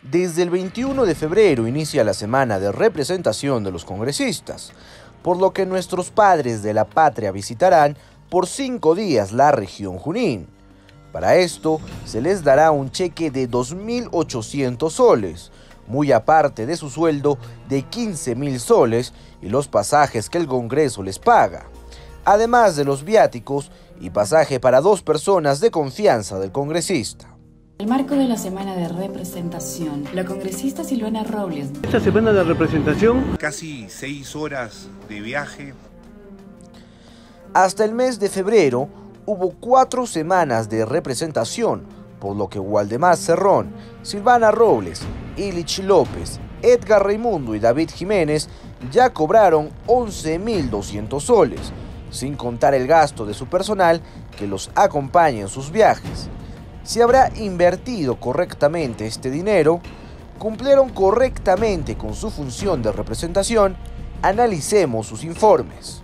Desde el 21 de febrero inicia la semana de representación de los congresistas, por lo que nuestros padres de la patria visitarán por 5 días la región Junín. Para esto se les dará un cheque de 2.800 soles, muy aparte de su sueldo de 15.000 soles y los pasajes que el Congreso les paga, además de los viáticos y pasaje para 2 personas de confianza del congresista. En el marco de la semana de representación, la congresista Silvana Robles. Esta semana de representación, casi 6 horas de viaje. Hasta el mes de febrero hubo 4 semanas de representación, por lo que Waldemar Cerrón, Silvana Robles, Illich López, Edgar Raimundo y David Jiménez ya cobraron 11.200 soles, sin contar el gasto de su personal que los acompaña en sus viajes. Si habrá invertido correctamente este dinero, cumplieron correctamente con su función de representación, analicemos sus informes.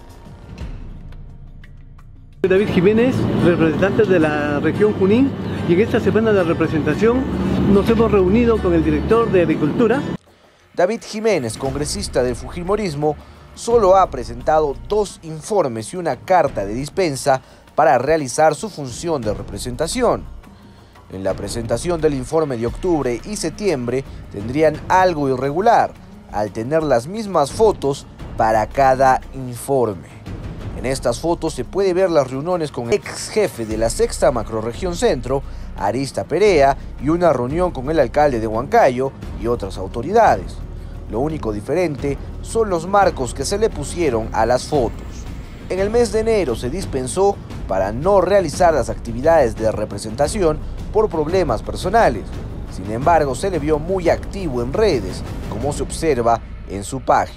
David Jiménez, representante de la región Junín, y en esta semana de representación nos hemos reunido con el director de Agricultura. David Jiménez, congresista del Fujimorismo, solo ha presentado 2 informes y una carta de dispensa para realizar su función de representación. En la presentación del informe de octubre y septiembre tendrían algo irregular, al tener las mismas fotos para cada informe. En estas fotos se puede ver las reuniones con el ex jefe de la Sexta Macrorregión Centro, Arista Perea, y una reunión con el alcalde de Huancayo y otras autoridades. Lo único diferente son los marcos que se le pusieron a las fotos. En el mes de enero se dispensó para no realizar las actividades de representación por problemas personales. Sin embargo, se le vio muy activo en redes, como se observa en su página.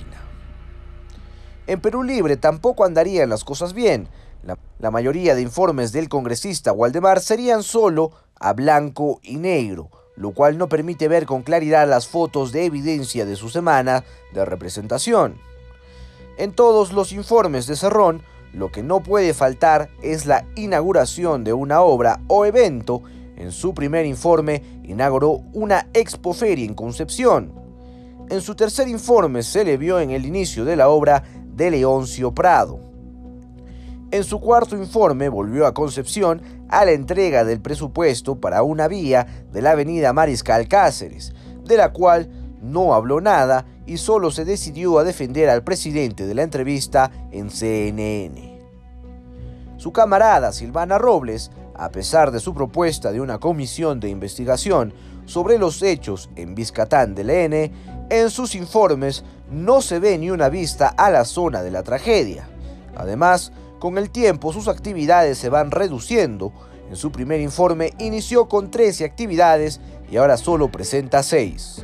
En Perú Libre tampoco andarían las cosas bien. La mayoría de informes del congresista Waldemar serían solo a blanco y negro, lo cual no permite ver con claridad las fotos de evidencia de su semana de representación. En todos los informes de Cerrón, lo que no puede faltar es la inauguración de una obra o evento. En su primer informe inauguró una expoferia en Concepción. En su tercer informe se le vio en el inicio de la obra de Leoncio Prado. En su cuarto informe volvió a Concepción a la entrega del presupuesto para una vía de la avenida Mariscal Cáceres, de la cual no habló nada y solo se decidió a defender al presidente de la entrevista en CNN. Su camarada Silvana Robles, a pesar de su propuesta de una comisión de investigación sobre los hechos en Vizcatán del ENE, en sus informes no se ve ni una vista a la zona de la tragedia. Además, con el tiempo sus actividades se van reduciendo. En su primer informe inició con 13 actividades y ahora solo presenta 6.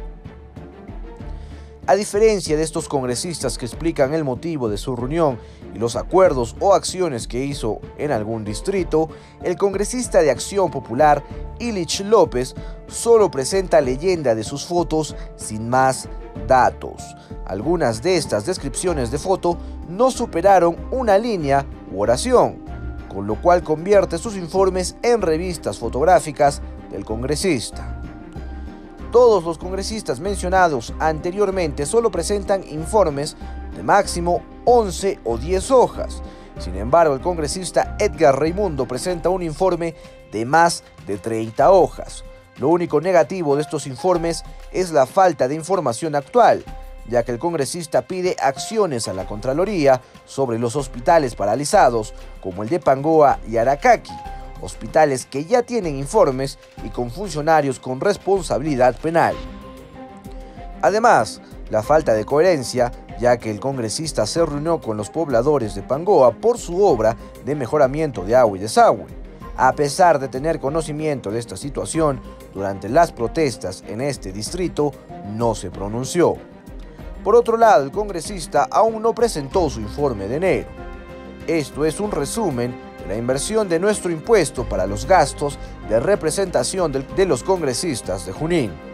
A diferencia de estos congresistas que explican el motivo de su reunión y los acuerdos o acciones que hizo en algún distrito, el congresista de Acción Popular, Illich López, solo presenta leyenda de sus fotos sin más datos. Algunas de estas descripciones de foto no superaron una línea u oración, con lo cual convierte sus informes en revistas fotográficas del congresista. Todos los congresistas mencionados anteriormente solo presentan informes de máximo 11 o 10 hojas. Sin embargo, el congresista Edgar Raimundo presenta un informe de más de 30 hojas. Lo único negativo de estos informes es la falta de información actual, ya que el congresista pide acciones a la Contraloría sobre los hospitales paralizados, como el de Pangoa y Aracaqui, hospitales que ya tienen informes y con funcionarios con responsabilidad penal. Además, la falta de coherencia, ya que el congresista se reunió con los pobladores de Pangoa por su obra de mejoramiento de agua y desagüe. A pesar de tener conocimiento de esta situación, durante las protestas en este distrito no se pronunció. Por otro lado, el congresista aún no presentó su informe de enero. Esto es un resumen de la inversión de nuestro impuesto para los gastos de representación de los congresistas de Junín.